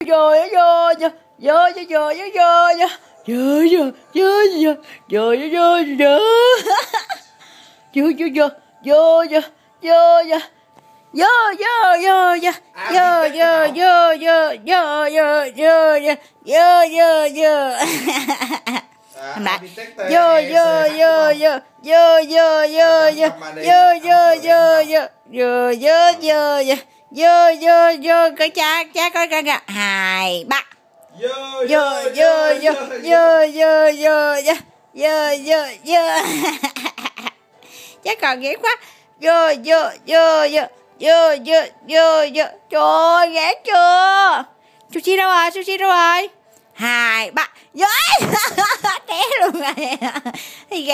Cái cha coi kìa. 2 3. Chắc còn ghét quá. Trời ơi, ghét chưa? Sushi đâu rồi? 2 3. Té luôn rồi.